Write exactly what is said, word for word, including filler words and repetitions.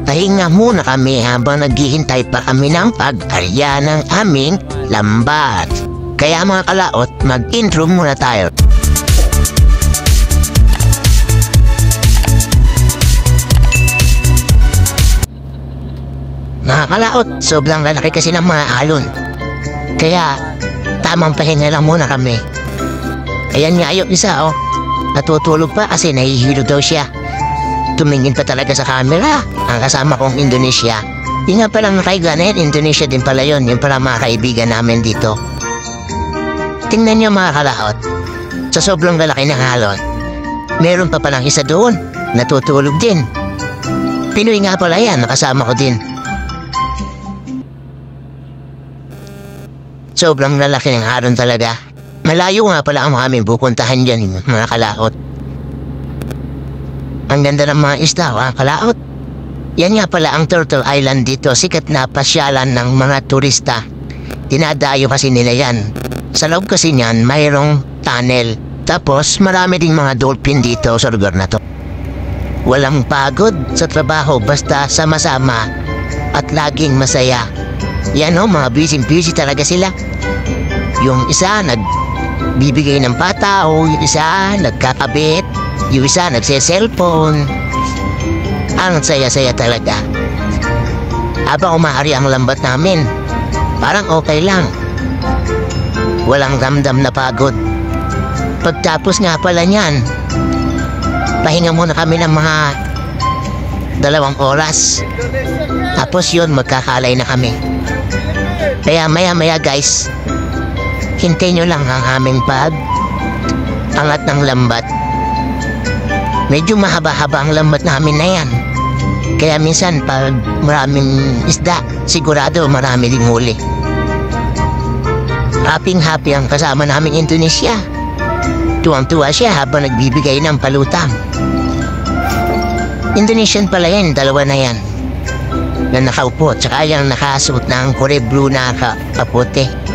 Pahinga muna kami habang naghihintay pa kami ng pag-arya ng aming lambat. Kaya mga kalaot, mag-intro muna tayo. Mga kalaot, sobrang lalaki kasi ng mga alon. Kaya, tamang pahinga lang muna kami. Ayan nga yung isa, oh. Natutulog pa kasi nahihilo daw siya. Tumingin pa talaga sa camera ang kasama kong Indonesia. Yung nga palang nakaiga na yan, Indonesia din pala yun. Yung pala mga kaibigan namin dito. Tingnan nyo mga kalaot. Sa sobrang lalaki ng alon, meron pa palang isa doon. Natutulog din. Pinoy nga pala yan, nakasama ko din. Sobrang lalaki ng alon talaga. Malayo nga pala ang aming pupuntahan dyan, mga kalaot. Ang ganda ng mga isda, mga kalaot. Yan nga pala ang Turtle Island dito. Sikat na pasyalan ng mga turista. Dinadayo kasi nila yan. Sa loob kasi niyan, mayroong tunnel. Tapos marami ding mga dolphin dito sa lugar na to. Walang pagod sa trabaho basta sama-sama at laging masaya. Yan o, mga busy-busy talaga sila. Yung isa nagbibigay ng pataw, yung isa nagkakabit, yung isa nagse-cellphone. Ang saya-saya talaga. Habang umaari ang lambat namin, parang okay lang. Walang ramdam na pagod. Pagtapos nga pala niyan, pahinga muna kami ng mga dalawang oras. Tapos yun, magkakalay na kami. Kaya maya-maya guys, hintayin nyo lang ang aming pag angat ng lambat. Medyo mahaba-haba ang lambat namin na yan. Kaya minsan pag maraming isda, sigurado marami ding huli. Happy-happy ang kasama naming Indonesia. Tuwang-tuwa siya habang nagbibigay ng palutang. Indonesian pala yan, dalawa na yan. Na nakaupo, tsaka yung nakasuot ng kore blue na kaputi.